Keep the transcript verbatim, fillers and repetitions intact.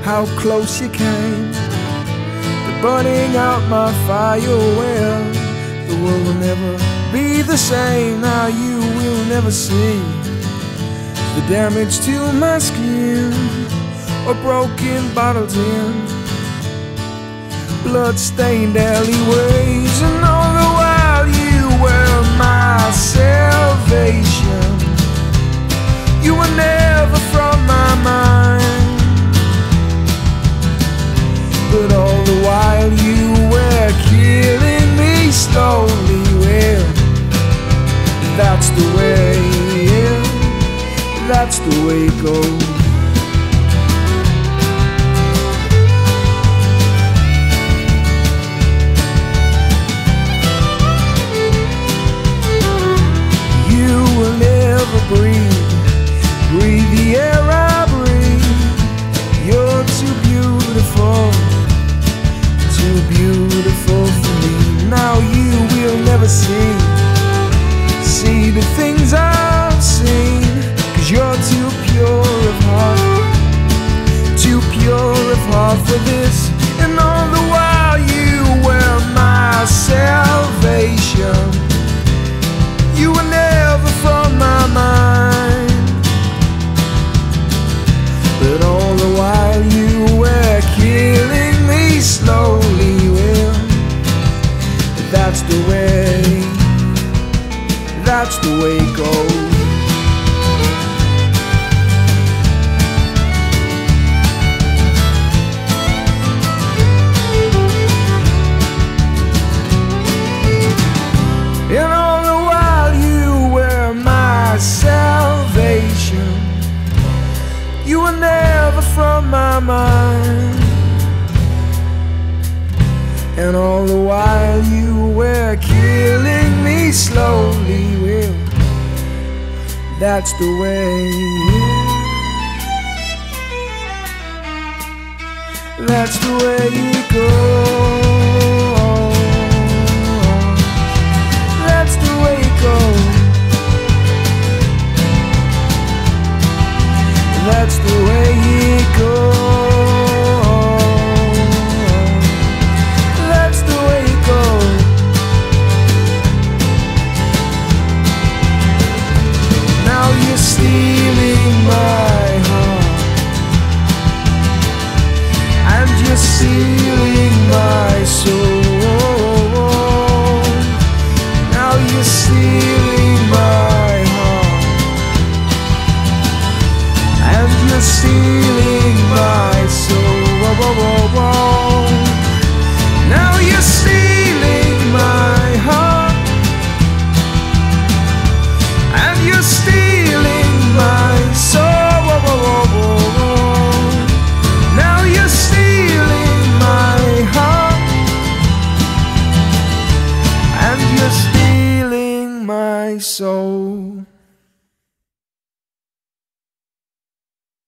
how close you came to burning out my fire. Well, the world will never be the same. Now you will never see the damage to my skin, or broken bottles in blood-stained alleyways. And all the while you were my salvation. You were never from my mind, but all the while you were killing me slowly. Well, that's the way, yeah, that's the way it goes. Breathe, breathe the air I breathe. You're too beautiful, too beautiful for me. Now you will never see, see the things I've seen, 'cause you're too pure of heart, too pure of heart for this. And all the while you were my salvation. You were never from my mind, but all the while you were killing me slowly. Well, that's the way, that's the way it goes. And all the while you were my salvation. You were never from my mind, and all the while you were killing me slowly. Well, that's the way, that's the way it goes. That's the way it goes. That's the way it goes. That's the way it goes. Now you're stealing my heart, and you're sealing